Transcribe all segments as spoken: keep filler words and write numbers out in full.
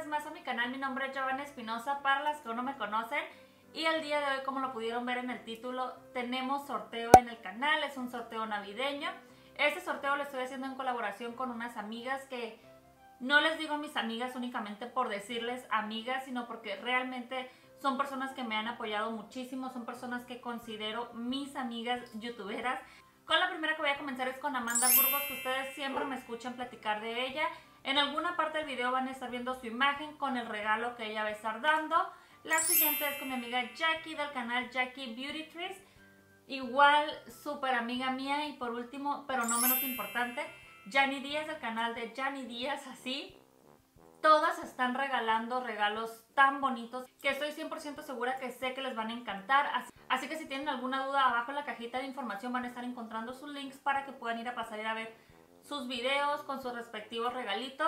vez más a mi canal. Mi nombre es Giovanna Espinosa, para las que aún no me conocen. Y el día de hoy, como lo pudieron ver en el título, tenemos sorteo en el canal. Es un sorteo navideño. Este sorteo lo estoy haciendo en colaboración con unas amigas que no les digo mis amigas únicamente por decirles amigas, sino porque realmente son personas que me han apoyado muchísimo. Son personas que considero mis amigas youtuberas. Con la primera que voy a comenzar es con Amanda Burgos, que ustedes siempre me escuchan platicar de ella. En alguna parte del video van a estar viendo su imagen con el regalo que ella va a estar dando. La siguiente es con mi amiga Jackie del canal Jackie Beauty Trees. Igual súper amiga mía. Y por último, pero no menos importante, Jani Díaz del canal de Jani Díaz Así. Todas están regalando regalos tan bonitos que estoy cien por ciento segura que sé que les van a encantar. Así, así que si tienen alguna duda, abajo en la cajita de información van a estar encontrando sus links para que puedan ir a pasar y a ver sus videos con sus respectivos regalitos.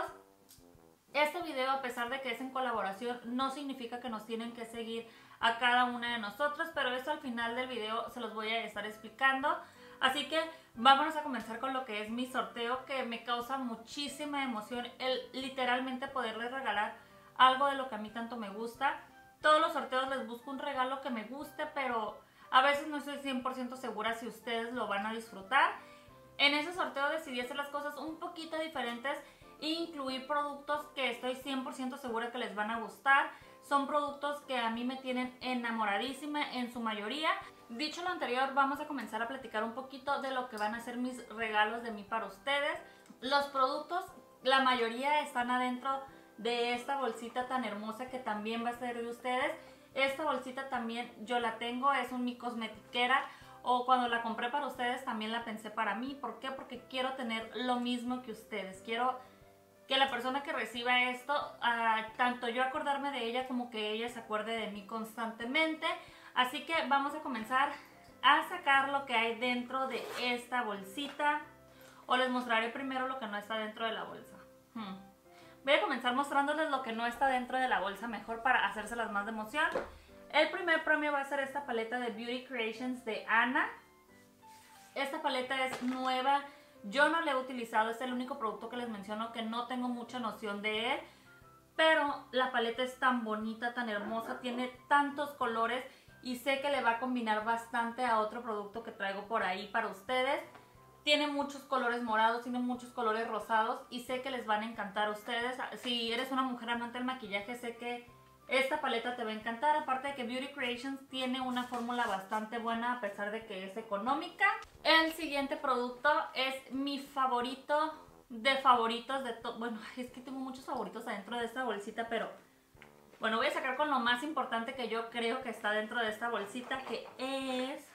Este video, a pesar de que es en colaboración, no significa que nos tienen que seguir a cada una de nosotros, pero eso al final del video se los voy a estar explicando. Así que vámonos a comenzar con lo que es mi sorteo, que me causa muchísima emoción el literalmente poderles regalar algo de lo que a mí tanto me gusta. Todos los sorteos les busco un regalo que me guste, pero a veces no estoy cien por ciento segura si ustedes lo van a disfrutar. En ese sorteo decidí hacer las cosas un poquito diferentes e incluir productos que estoy cien por ciento segura que les van a gustar. Son productos que a mí me tienen enamoradísima en su mayoría. Dicho lo anterior, vamos a comenzar a platicar un poquito de lo que van a ser mis regalos de mí para ustedes. Los productos, la mayoría están adentro de esta bolsita tan hermosa que también va a ser de ustedes. Esta bolsita también yo la tengo, es un mi cosmetiquera. O cuando la compré para ustedes también la pensé para mí. ¿Por qué? Porque quiero tener lo mismo que ustedes. Quiero que la persona que reciba esto, uh, tanto yo acordarme de ella como que ella se acuerde de mí constantemente. Así que vamos a comenzar a sacar lo que hay dentro de esta bolsita. O les mostraré primero lo que no está dentro de la bolsa. Hmm. Voy a comenzar mostrándoles lo que no está dentro de la bolsa, mejor para hacérselas más de emoción. El primer premio va a ser esta paleta de Beauty Creations de Ana. Esta paleta es nueva, yo no la he utilizado, es el único producto que les menciono que no tengo mucha noción de él. Pero la paleta es tan bonita, tan hermosa, tiene tantos colores y sé que le va a combinar bastante a otro producto que traigo por ahí para ustedes. Tiene muchos colores morados, tiene muchos colores rosados y sé que les van a encantar a ustedes. Si eres una mujer amante del maquillaje, sé que esta paleta te va a encantar, aparte de que Beauty Creations tiene una fórmula bastante buena a pesar de que es económica. El siguiente producto es mi favorito de favoritos de todo. Bueno, es que tengo muchos favoritos adentro de esta bolsita, pero bueno, voy a sacar con lo más importante que yo creo que está dentro de esta bolsita, que es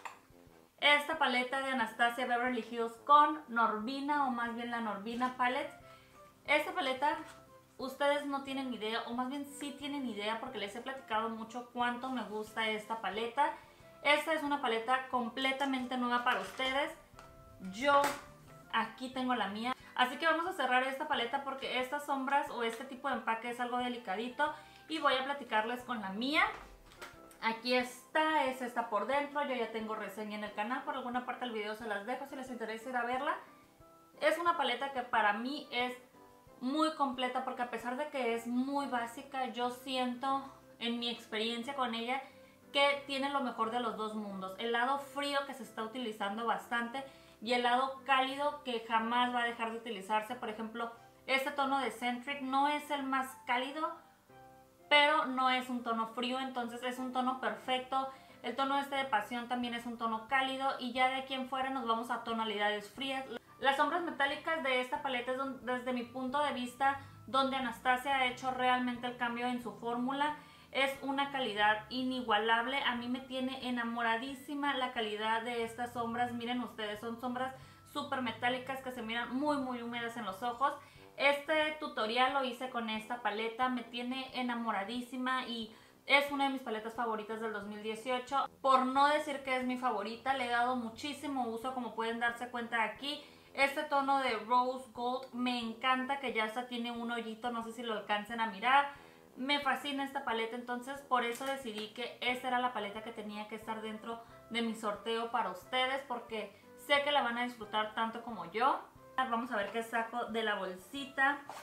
esta paleta de Anastasia Beverly Hills con Norvina, o más bien la Norvina Palette. Esta paleta, ustedes no tienen idea, o más bien sí tienen idea porque les he platicado mucho cuánto me gusta esta paleta. Esta es una paleta completamente nueva para ustedes. Yo aquí tengo la mía. Así que vamos a cerrar esta paleta porque estas sombras o este tipo de empaque es algo delicadito. Y voy a platicarles con la mía. Aquí está, es esta por dentro. Yo ya tengo reseña en el canal. Por alguna parte del video se las dejo si les interesa ir a verla. Es una paleta que para mí es muy completa porque a pesar de que es muy básica, yo siento en mi experiencia con ella que tiene lo mejor de los dos mundos. El lado frío que se está utilizando bastante y el lado cálido que jamás va a dejar de utilizarse. Por ejemplo, este tono de Centric no es el más cálido, pero no es un tono frío, entonces es un tono perfecto. El tono este de Pasión también es un tono cálido y ya de aquí en fuera nos vamos a tonalidades frías. Las sombras metálicas de esta paleta es donde, desde mi punto de vista, donde Anastasia ha hecho realmente el cambio en su fórmula. Es una calidad inigualable. A mí me tiene enamoradísima la calidad de estas sombras. Miren ustedes, son sombras súper metálicas que se miran muy muy húmedas en los ojos. Este tutorial lo hice con esta paleta, me tiene enamoradísima y es una de mis paletas favoritas del dos mil dieciocho. Por no decir que es mi favorita, le he dado muchísimo uso, como pueden darse cuenta aquí. Este tono de Rose Gold me encanta, que ya hasta tiene un hoyito, no sé si lo alcancen a mirar. Me fascina esta paleta, entonces por eso decidí que esta era la paleta que tenía que estar dentro de mi sorteo para ustedes, porque sé que la van a disfrutar tanto como yo. Vamos a ver qué saco de la bolsita.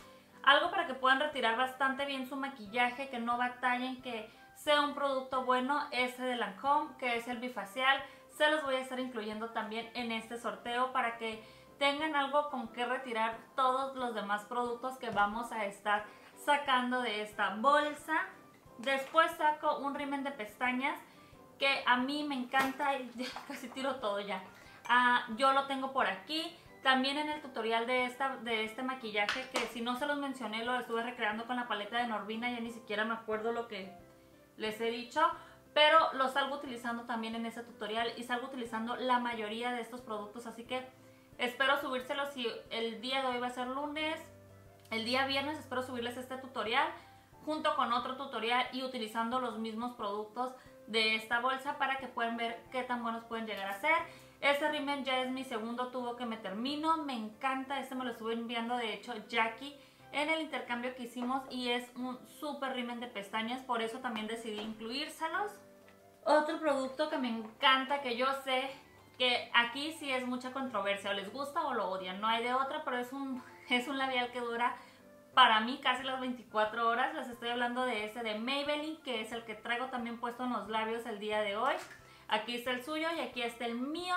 Algo para que puedan retirar bastante bien su maquillaje, que no batallen, que sea un producto bueno, este de Lancôme, que es el bifacial. Se los voy a estar incluyendo también en este sorteo para que tengan algo con que retirar todos los demás productos que vamos a estar sacando de esta bolsa. Después saco un rímel de pestañas que a mí me encanta y ya casi tiro todo ya. Uh, yo lo tengo por aquí. También en el tutorial de, esta, de este maquillaje, que si no se los mencioné, lo estuve recreando con la paleta de Norvina, ya ni siquiera me acuerdo lo que les he dicho, pero lo salgo utilizando también en ese tutorial y salgo utilizando la mayoría de estos productos, así que espero subírselos. Si el día de hoy va a ser lunes, el día viernes espero subirles este tutorial junto con otro tutorial y utilizando los mismos productos de esta bolsa para que puedan ver qué tan buenos pueden llegar a ser. Este rímel ya es mi segundo tubo que me termino, me encanta, este me lo estuve enviando de hecho Jackie en el intercambio que hicimos y es un súper rímel de pestañas, por eso también decidí incluírselos. Otro producto que me encanta, que yo sé que aquí sí es mucha controversia, o les gusta o lo odian, no hay de otra, pero es un, es un labial que dura para mí casi las veinticuatro horas. Les estoy hablando de este de Maybelline, que es el que traigo también puesto en los labios el día de hoy. Aquí está el suyo y aquí está el mío.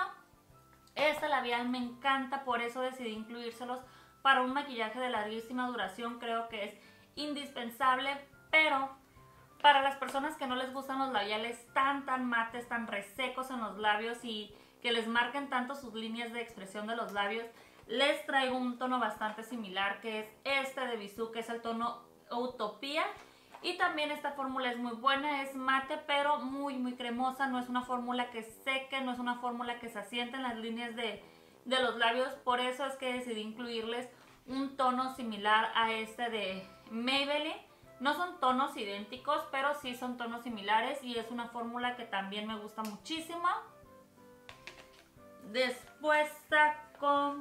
Este labial me encanta, por eso decidí incluírselos para un maquillaje de larguísima duración. Creo que es indispensable, pero para las personas que no les gustan los labiales tan tan mates, tan resecos en los labios y que les marquen tanto sus líneas de expresión de los labios, les traigo un tono bastante similar, que es este de Bisú, que es el tono Utopía. Y también esta fórmula es muy buena, es mate pero muy muy cremosa, no es una fórmula que seque, no es una fórmula que se asiente en las líneas de, de los labios. Por eso es que decidí incluirles un tono similar a este de Maybelline. No son tonos idénticos, pero sí son tonos similares y es una fórmula que también me gusta muchísimo. Después saco...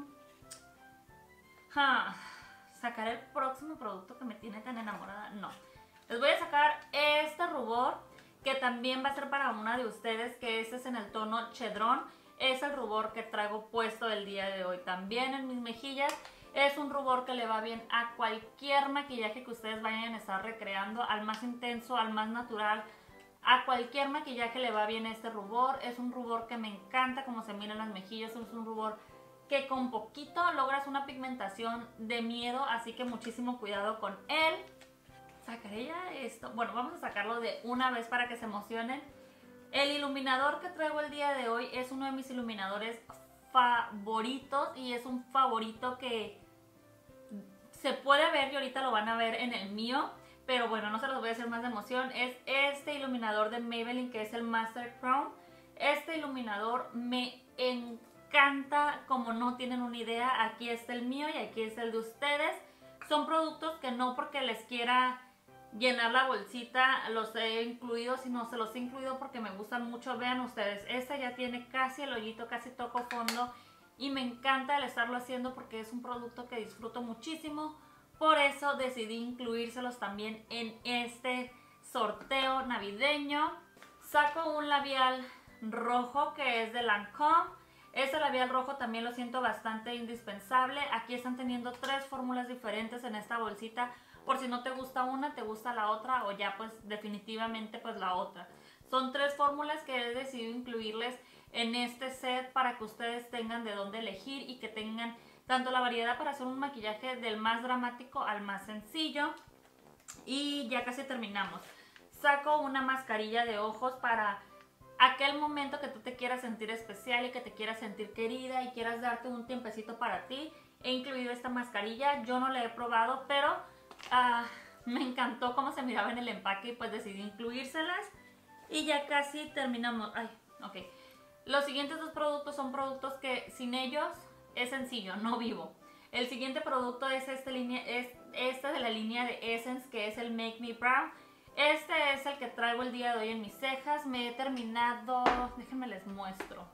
Ah, ¿sacaré el próximo producto que me tiene tan enamorada? No. Les voy a sacar este rubor que también va a ser para una de ustedes, que este es en el tono Chedrón. Es el rubor que traigo puesto el día de hoy también en mis mejillas. Es un rubor que le va bien a cualquier maquillaje que ustedes vayan a estar recreando, al más intenso, al más natural. A cualquier maquillaje le va bien este rubor. Es un rubor que me encanta como se mira en las mejillas. Es un rubor que con poquito logras una pigmentación de miedo, así que muchísimo cuidado con él. Sacaré ya esto. Bueno, vamos a sacarlo de una vez para que se emocionen. El iluminador que traigo el día de hoy es uno de mis iluminadores favoritos y es un favorito que se puede ver y ahorita lo van a ver en el mío, pero bueno, no se los voy a hacer más de emoción. Es este iluminador de Maybelline, que es el Master Crown. Este iluminador me encanta como no tienen una idea. Aquí está el mío y aquí está el de ustedes. Son productos que no porque les quiera llenar la bolsita los he incluido, sino se los he incluido porque me gustan mucho. Vean ustedes, este ya tiene casi el hoyito, casi toco fondo y me encanta el estarlo haciendo porque es un producto que disfruto muchísimo. Por eso decidí incluírselos también en este sorteo navideño. Saco un labial rojo que es de Lancôme. Este labial rojo también lo siento bastante indispensable. Aquí están teniendo tres fórmulas diferentes en esta bolsita. Por si no te gusta una, te gusta la otra o ya pues definitivamente pues la otra. Son tres fórmulas que he decidido incluirles en este set para que ustedes tengan de dónde elegir y que tengan tanto la variedad para hacer un maquillaje del más dramático al más sencillo. Y ya casi terminamos. Saco una mascarilla de ojos para aquel momento que tú te quieras sentir especial y que te quieras sentir querida y quieras darte un tiempecito para ti. He incluido esta mascarilla, yo no la he probado, pero uh, me encantó cómo se miraba en el empaque y pues decidí incluírselas. Y ya casi terminamos. Ay, ok. Los siguientes dos productos son productos que sin ellos es sencillo, no vivo. El siguiente producto es este, línea, es este de la línea de Essence, que es el Make Me Brown. Este es el que traigo el día de hoy en mis cejas. Me he terminado, déjenme les muestro.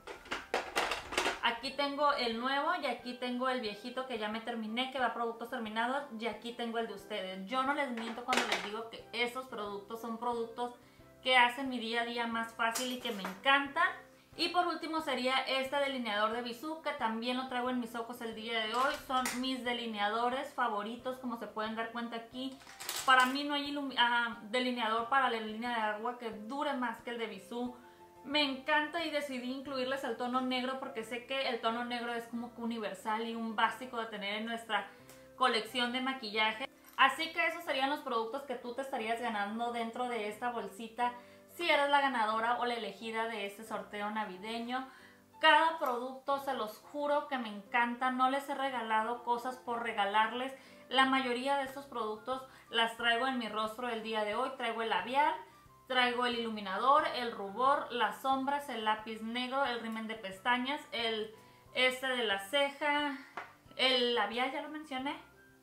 Aquí tengo el nuevo y aquí tengo el viejito que ya me terminé, que va a productos terminados, y aquí tengo el de ustedes. Yo no les miento cuando les digo que estos productos son productos que hacen mi día a día más fácil y que me encantan. Y por último sería este delineador de Bisú, que también lo traigo en mis ojos el día de hoy. Son mis delineadores favoritos, como se pueden dar cuenta aquí. Para mí no hay uh, delineador para la línea de agua que dure más que el de Bisú. Me encanta y decidí incluirles el tono negro porque sé que el tono negro es como que universal y un básico de tener en nuestra colección de maquillaje. Así que esos serían los productos que tú te estarías ganando dentro de esta bolsita si eres la ganadora o la elegida de este sorteo navideño. Cada producto, se los juro que me encanta. No les he regalado cosas por regalarles. La mayoría de estos productos las traigo en mi rostro el día de hoy. Traigo el labial, traigo el iluminador, el rubor, las sombras, el lápiz negro, el rímel de pestañas, el este de la ceja, el labial, ya lo mencioné.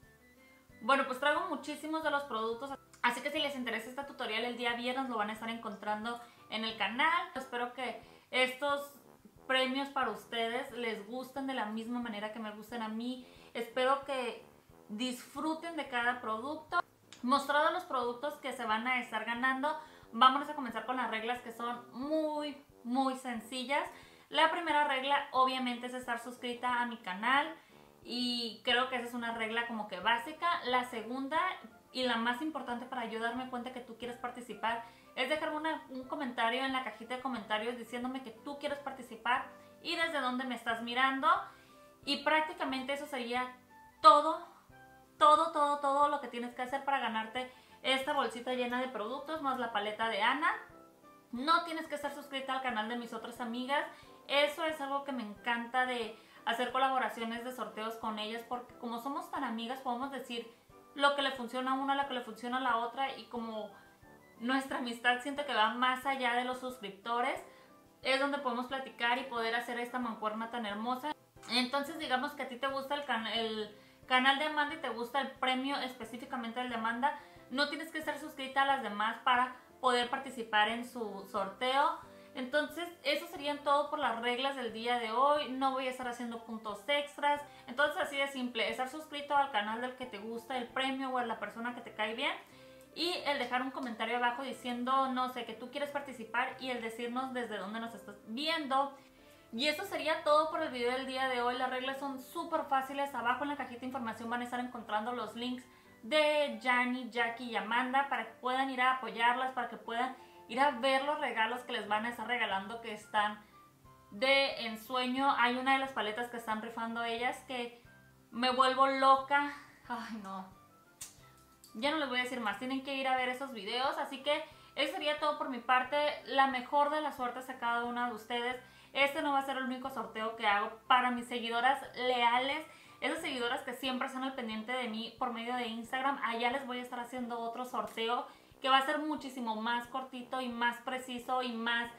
Bueno, pues traigo muchísimos de los productos, así que si les interesa este tutorial el día viernes lo van a estar encontrando en el canal. Espero que estos premios para ustedes les gusten de la misma manera que me gusten a mí. Espero que disfruten de cada producto. Mostrado los productos que se van a estar ganando, vámonos a comenzar con las reglas, que son muy, muy sencillas. La primera regla obviamente es estar suscrita a mi canal. Y creo que esa es una regla como que básica. La segunda y la más importante para yo darme cuenta que tú quieres participar es dejarme una, un comentario en la cajita de comentarios diciéndome que tú quieres participar y desde dónde me estás mirando. Y prácticamente eso sería todo, todo, todo, todo lo que tienes que hacer para ganarte esta bolsita llena de productos más la paleta de Ana. No tienes que estar suscrita al canal de mis otras amigas. Eso es algo que me encanta de hacer colaboraciones de sorteos con ellas, porque como somos tan amigas podemos decir lo que le funciona a una, lo que le funciona a la otra, y como nuestra amistad siento que va más allá de los suscriptores, es donde podemos platicar y poder hacer esta mancuerna tan hermosa. Entonces digamos que a ti te gusta el, can el canal de Amanda y te gusta el premio específicamente el de Amanda, no tienes que estar suscrita a las demás para poder participar en su sorteo. Entonces, eso serían todo por las reglas del día de hoy. No voy a estar haciendo puntos extras. Entonces, así de simple, estar suscrito al canal del que te gusta el premio o a la persona que te cae bien. Y el dejar un comentario abajo diciendo, no sé, que tú quieres participar, y el decirnos desde dónde nos estás viendo. Y eso sería todo por el video del día de hoy. Las reglas son súper fáciles. Abajo en la cajita de información van a estar encontrando los links de Yanni, Jackie y Amanda para que puedan ir a apoyarlas, para que puedan ir a ver los regalos que les van a estar regalando, que están de ensueño. Hay una de las paletas que están rifando ellas que me vuelvo loca. Ay, no. Ya no les voy a decir más. Tienen que ir a ver esos videos. Así que eso sería todo por mi parte. La mejor de las suertes a cada una de ustedes. Este no va a ser el único sorteo que hago para mis seguidoras leales. Esas seguidoras que siempre están al pendiente de mí por medio de Instagram. Allá les voy a estar haciendo otro sorteo que va a ser muchísimo más cortito y más preciso y más,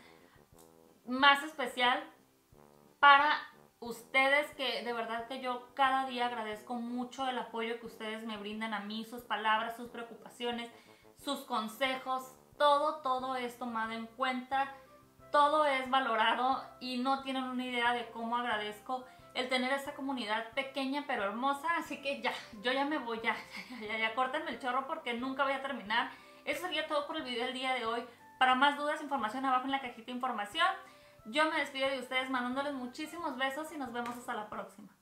más especial para ustedes, que de verdad que yo cada día agradezco mucho el apoyo que ustedes me brindan a mí, sus palabras, sus preocupaciones, sus consejos, todo, todo es tomado en cuenta, todo es valorado y no tienen una idea de cómo agradezco el tener esta comunidad pequeña pero hermosa. Así que ya, yo ya me voy, ya, ya, ya, ya, córtenme el chorro porque nunca voy a terminar. Eso sería todo por el video del día de hoy. Para más dudas, información abajo en la cajita de información. Yo me despido de ustedes mandándoles muchísimos besos y nos vemos hasta la próxima.